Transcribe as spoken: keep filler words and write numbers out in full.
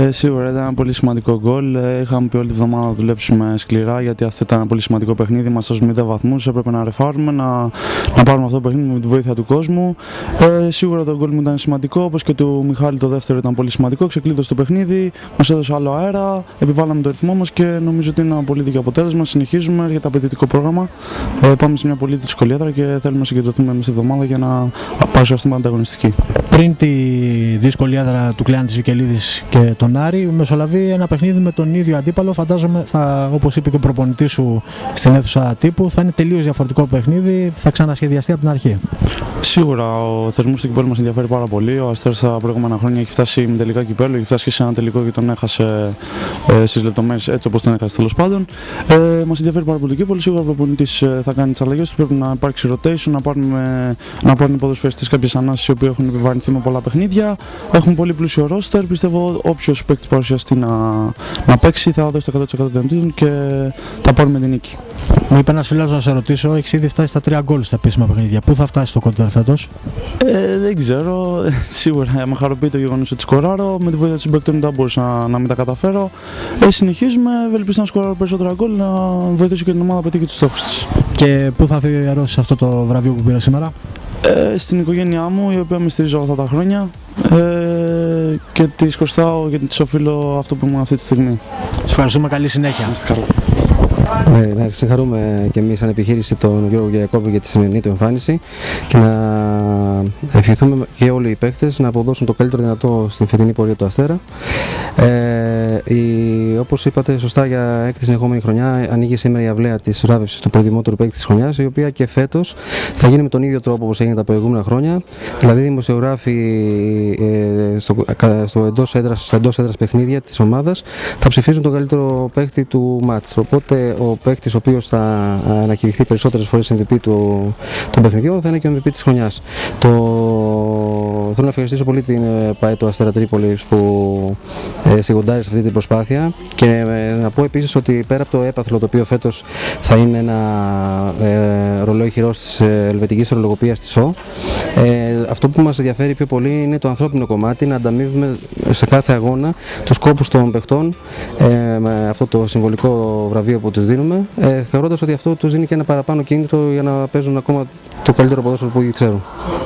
Ε, σίγουρα ήταν ένα πολύ σημαντικό γκολ. Ε, είχαμε πει όλη τη βδομάδα να δουλέψουμε σκληρά γιατί αυτό ήταν ένα πολύ σημαντικό παιχνίδι. Μας σώζουμε μηδέν βαθμούς. Έπρεπε να ρεφάρουμε, να, να πάρουμε αυτό το παιχνίδι με τη βοήθεια του κόσμου. Ε, σίγουρα το γκολ μου ήταν σημαντικό, όπως και του Μιχάλη το δεύτερο ήταν πολύ σημαντικό. Ξεκλείδωσε το παιχνίδι, μας έδωσε άλλο αέρα, επιβάλαμε το ρυθμό μας και νομίζω ότι είναι ένα πολύ δίκαιο αποτέλεσμα. Συνεχίζουμε, έρχεται απαιτητικό πρόγραμμα. Ε, πάμε σε μια πολύ δύσκολη έδρα και θέλουμε να συγκεντρωθούμε μέσα στη εβδομάδα για να παρουσιαστούμε ανταγωνιστικοί. Πριν τη δύσκολη έδρα του Κλεάνθης Βικελίδης και τον Άρη, μεσολαβεί ένα παιχνίδι με τον ίδιο αντίπαλο. Φαντάζομαι, θα, όπως είπε και ο προπονητής σου στην αίθουσα τύπου, θα είναι τελείως διαφορετικό παιχνίδι, θα ξανασχεδιαστεί από την αρχή. Σίγουρα ο θεσμός του κυπέλλου μας ενδιαφέρει πάρα πολύ. Ο Αστέρας τα προηγούμενα χρόνια έχει φτάσει με τελικά κυπέλλου, έχει φτάσει σε ένα τελικό και τον έχασε ε, στις λεπτομέρειες έτσι όπως τον έχασε τέλος πάντων. Ε, μας ενδιαφέρει πάρα πολύ το κύπελλο. Σίγουρα ο προπονητής ε, θα κάνει τις αλλαγές του. Πρέπει να υπάρξει rotation, να πάρουμε, να πάρουν οι ποδοσφαιριστές κάποιες ανάσεις οι οποίοι έχουν επιβαρυνθεί με πολλά παιχνίδια. Έχουν πολύ πλούσιο ρόστερ. Πιστεύω όποιος παίκτης παρουσιαστεί να, να παίξει θα δώσει το εκατό τοις εκατό των και θα πάρουμε την νίκη. Μου είπε ένας φίλος να σε ρωτήσω, έχεις ήδη φτάσει στα τρία γκολ στα επίσημα παιχνίδια. Πού θα φτάσει το κόντερ φέτος? Ε, δεν ξέρω. Σίγουρα με χαροποιεί το γεγονός ότι σκοράρω. Με τη βοήθεια του συμπαίκτων δεν μπορούσα να, να μην τα καταφέρω. Ε, συνεχίζουμε. Ευελπιστώ να σκοράρω περισσότερα γκολ, να βοηθήσω και την ομάδα να πετύχει τους στόχους της. Και πού θα αφιερώσεις αυτό το βραβείο που πήρε σήμερα? Ε, στην οικογένειά μου, η οποία με στηρίζει όλα αυτά τα χρόνια ε, και της χρωστάω και της οφείλω αυτό που ήμουν αυτή τη στιγμή. Σας ευχαριστούμε, καλή συνέχεια. Ναι, να συγχαρούμε και εμείς σαν επιχείρηση τον Γιώργο Γιακώβη για τη σημερινή του εμφάνιση και να ευχηθούμε και όλοι οι παίκτες να αποδώσουν το καλύτερο δυνατό στην φετινή πορεία του Αστέρα. Ε, η, όπως είπατε σωστά, για έκτη συνεχόμενη χρονιά ανοίγει σήμερα η αυλαία της βράβευσης του προτιμότερου παίκτη της χρονιάς, η οποία και φέτος θα γίνει με τον ίδιο τρόπο όπως έγινε τα προηγούμενα χρόνια. Δηλαδή, οι δημοσιογράφοι ε, στο, στο εντός έδρας, στα εντός έδρας παιχνίδια της ομάδας θα ψηφίζουν τον καλύτερο παίκτη του μάτς. Οπότε ο παίκτης ο οποίος θα ανακηρυχθεί περισσότερες φορές εμ βι πι του, των παιχνιδιών θα είναι και ο εμ βι πι της χρονιάς. Το... Θέλω να ευχαριστήσω πολύ την ΠΑΕ του Αστέρα Τρίπολης που ε, σιγοντάρει σε αυτή την προσπάθεια και ε, να πω επίσης ότι πέρα από το έπαθλο, το οποίο φέτος θα είναι ένα ε, ρολόι χειρός της ελβετικής ορολογοποίησης της ΟΟ, ε, αυτό που μας ενδιαφέρει πιο πολύ είναι το ανθρώπινο κομμάτι, να ανταμείβουμε σε κάθε αγώνα τους κόπους των παιχτών ε, με αυτό το συμβολικό βραβείο που τους δίνουμε, ε, θεωρώντας ότι αυτό τους δίνει και ένα παραπάνω κίνητρο για να παίζουν ακόμα το καλύτερο ποδόσφαιρο που ήδη ξέρουν.